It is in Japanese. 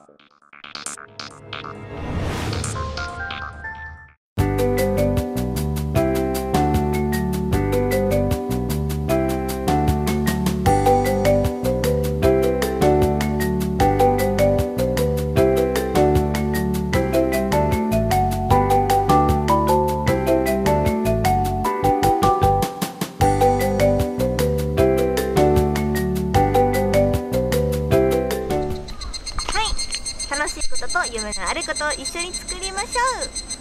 楽しいことと夢のあることを一緒に作りましょう。